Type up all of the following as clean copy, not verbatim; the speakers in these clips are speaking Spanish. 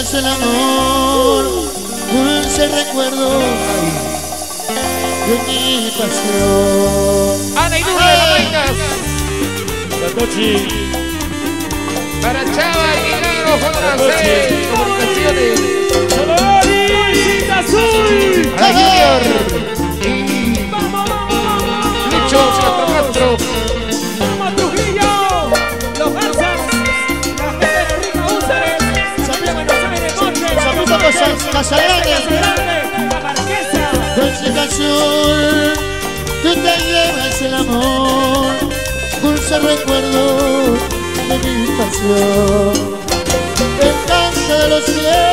llevas el amor, dulce recuerdo de mi pasión. Ana y Lourdes Jamaica. Satoshi. Para Chava y Milagro, JC, Comunicaciones. Solari, Bolsita Azul. Para Junior. Y Lucho Castro. Vamos Trujillo. Los Garzas. La gente de Rica Úceres. Sabía Buenos Aires, Montes. Saludos a Casagrande. La Marquesa. Bolsita azul, tú te llevas el amor, dulce recuerdo de mi pasión. El canto de los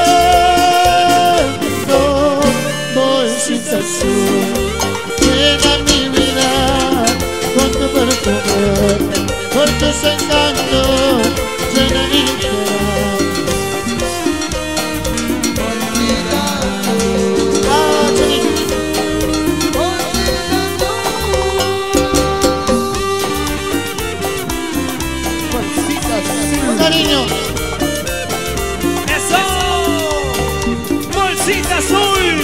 vientos, bolsita azul, llena mi vida con tu perfume, con tus encantos, llena mi vida. Cariño. ¡Eso! Bolsita Azul,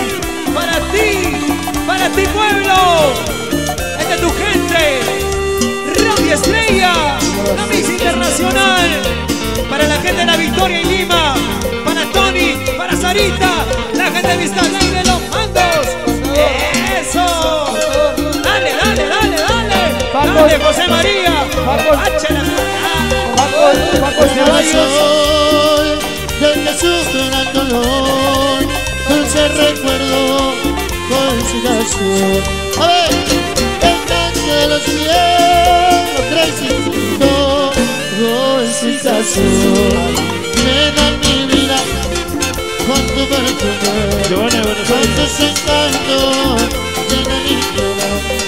para ti pueblo, es de tu gente. Radio Estrella, la Miss Internacional, para la gente de La Victoria y Lima, para Tony, para Sarita, la gente de Vista Alegre, los mandos. ¡Eso! Dale, dale, dale, dale. Dale, José María. Páchala. Paco Ceballos, del que sufre el dolor, dulce recuerdo, bolsita azul. A ver, el canto de los viejos, tresito, bolsita azul. Llena mi vida con tu perfume, con tus encantos, llena mi vida.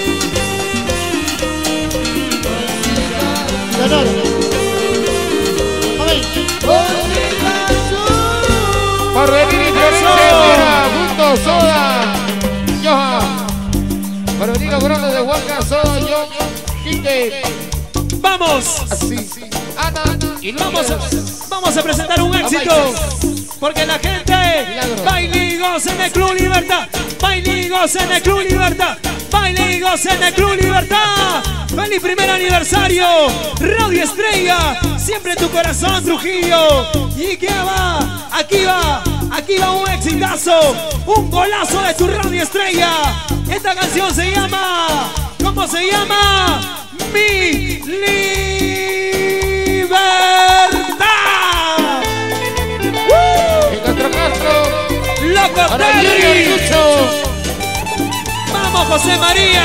Por venir y Florencia, junto Soda, Johan. Para venir a Grande de Huanca, Soda, John, Quique. Vamos, Así, Ana y vamos a presentar un éxito. Porque la gente bailigos en el Club Libertad, bailigos en el Club Libertad, bailigos en el Club Libertad. ¡Feliz primer aniversario! Radio Estrella, siempre en tu corazón, Trujillo. Y ¿qué va? Aquí va un exitazo, un golazo de tu Radio Estrella. Esta canción se llama, ¿cómo se llama? Mi Libertad. ¡Loco Terry! ¡Vamos, José María!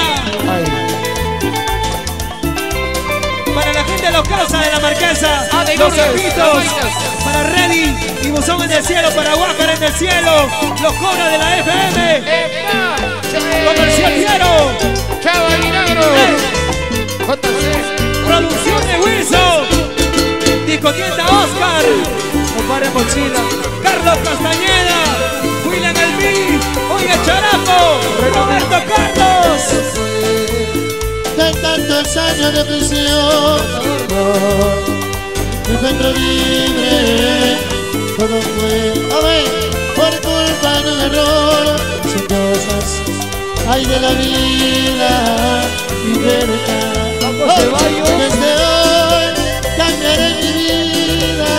Para la gente de los casas de la Marquesa, los Cepitos, para Reddy y Buzón en el cielo, para Huáscar en el cielo, los Cobras de la FM, Comercialiero, Chava y Milagro, JC, Producción de Wilson, Discotienda Oscar, Compadre Mochila, Carlos Castañeda, William Elví, Oye Charapo, Roberto Carlos. De tantos años de prisión, me encuentro libre, todo fue, a ver, por culpa de un error. Son cosas, hay de la vida, libertad. Desde hoy cambiaré mi vida,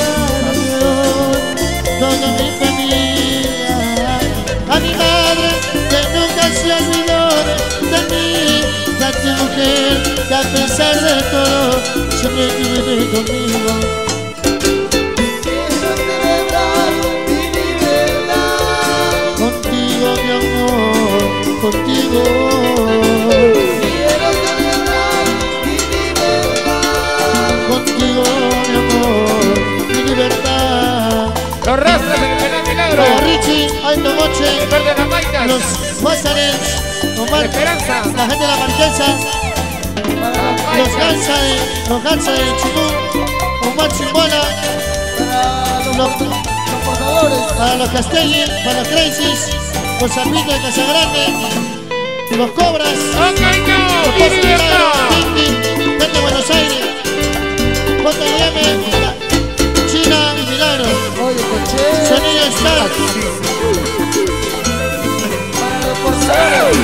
toda mi familia, a mi madre que nunca se olvidó de mí. A tu mujer que a pesar de todo siempre vive conmigo. Quiero celebrar mi libertad, contigo mi amor, contigo. Quiero celebrar mi libertad, contigo mi amor, mi libertad. los rastros en el penal Milagro, Para Richie, Alto Moche, el verde Jamaica, los Guasares, Omar, Esperanza, la gente de la Marquesa, los Garza de Chimú, Omar Chimbola, para los Castelli, para los Crazies, los Zapitos de Casagrande, los Cobras, los Pozos de Milagro, Tinti, desde Buenos Aires, JM, China y Milagro. Oye, coche. Sonido Star. Para los porceros.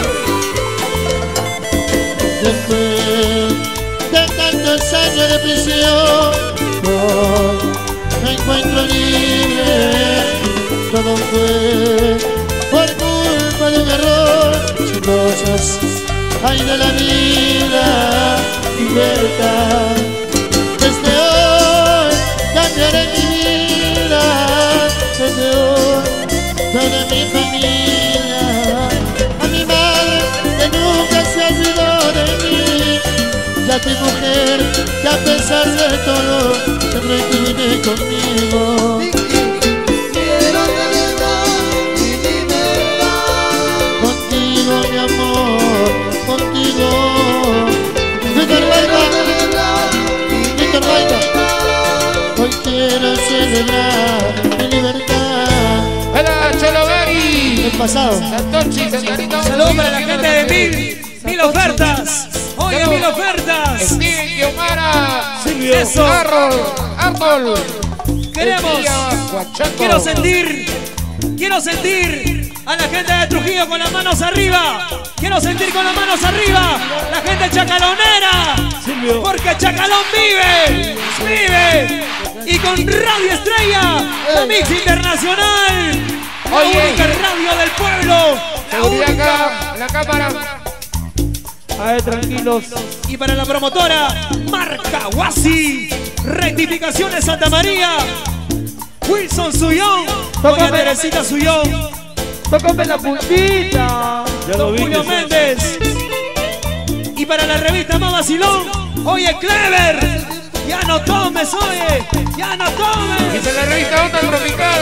Después de tantos años de prisión, hoy me encuentro libre. Todo fue por culpa de un error. Sin cosas hay de la vida, libertad. Desde hoy cambiaré mi vida. Desde hoy toda mi familia. A mi madre que nunca se olvidó de mí. Y a ti mujer que a pesar de todo siempre vive conmigo. Quiero de verdad y mi verdad. Contigo mi amor, contigo. Víctor Baita, Víctor Baita. Hoy quiero celebrar mi libertad. ¡Hola, Chologari! El pasado. Santorchi, Santarito. Saludos para la gente de Mil Ofertas. Oye, Mil Ofertas. Steven Guiomara. Eso. Arnold. Queremos. Huachaco. Quiero sentir a la gente de Trujillo con las manos arriba. Quiero sentir con las manos arriba la gente chacalonera. Porque Chacalón vive. Y con Radio Estrella, la Mix Internacional. La única radio del pueblo. La Seguridad única. acá, en la cámara. A ver, tranquilos. Y para la promotora, Marca Guasi. Rectificaciones Santa María. Wilson Suyón. Doña Teresita Suyón. Tócame la puntita. Ya lo Don vi. Julio Méndez. Y para la revista Más Vacilón, oye, Clever. Ya no tomes, oye. Ya no tomes. Dice la revista Onda Tropical.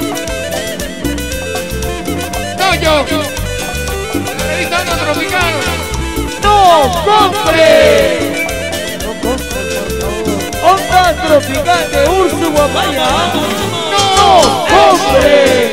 Toño. La revista Onda Tropical. ¡No compre! No compre, por favor. Onda tropical de Ursu Guapaya. ¡No compre!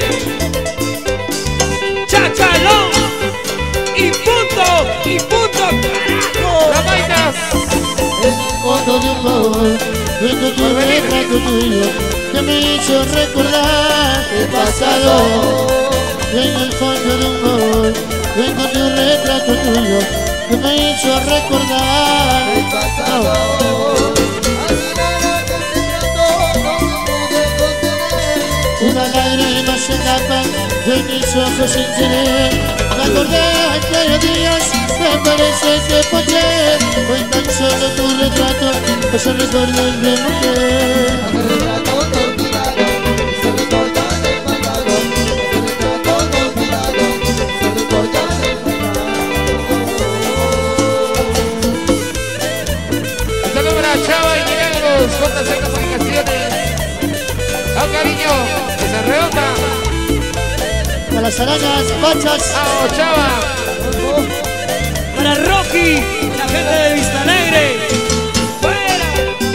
Chacalón. Y punto, carajo. La Maitas. Fondo de humor, vengo tu retrato tuyo que me hizo recordar el pasado. Y en el fondo de humor, vengo tu retrato tuyo que me hizo recordar el pasado. Al mirar aquel retrato no pude contener. Una lágrima se escapa de mis ojos sin querer. Me acordé aquellos días, me parece que fue ayer. Hoy tan solo tu retrato, esos recuerdos de mujer. Aquel retrato no olvidado, se recorda del pasado. Aquel retrato no olvidado, se recorda del pasado. Saludos para Chava y Milagros. JC Comunicaciones. ¡Ah, cariño! ¡Que se redonda! A las arañas, pachas. ¡Ah, Chava! Para Rocky, la gente de Vista Alegre. ¡Fuera!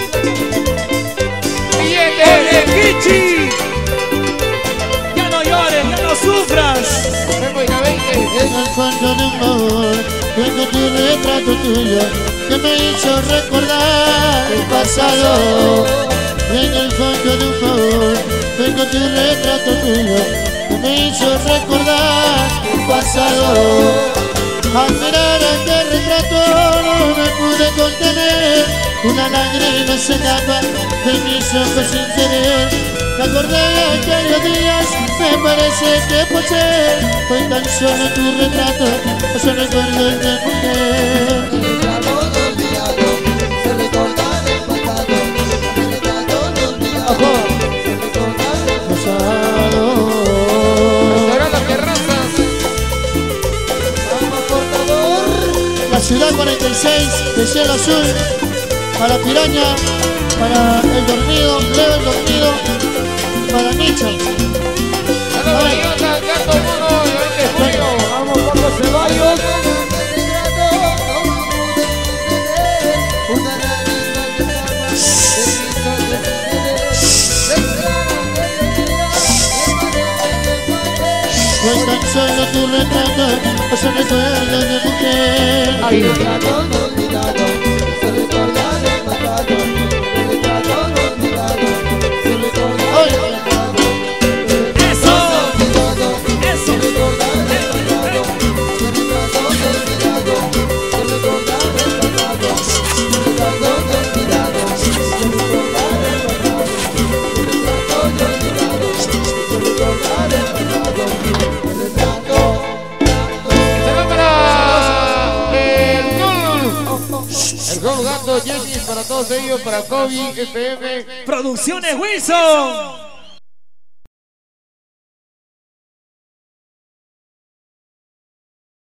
¡Billete! ¡Oye, Kichi! Ya no llores, ya no sufras. Tengo y la 20. En el fondo de un amor, tengo tu retrato tuyo que me hizo recordar el pasado. En el fondo de un amor, tengo tu retrato tuyo que me hizo recordar el pasado. Al mirar aquel retrato no me pude contener. Una lágrima se escapa de mis ojos sin querer. Me acordé de aquellos días, me parece que fue ayer. Hoy tan solo tu retrato, esos recuerdos de mujer. Aquel retrato no olvidado, se recorda del pasado. Aquel retrato no olvidado, se recorda del Pasado. Restaurante Terrazas. alma portador. La ciudad 46 de cielo azul. Para Piraña, para el dormido, Leo el dormido, para Nicho. Saludos para Iota, Gato Mono y 20 de julio. Vamos, Pablo Ceballos. Aquel retrato no pude contener. Una lágrima que escapa de mis ojos sin querer. Recuerdo aquellos días, me parece que fue ayer. Hoy tan solo tu retrato, esos recuerdos de mujer. Aquel retrato no olvidado, se recorda del pasado. Aquel retrato no olvidado, se recorda del pasado. para todos ellos, para Kobe, FM. Producciones Wilson.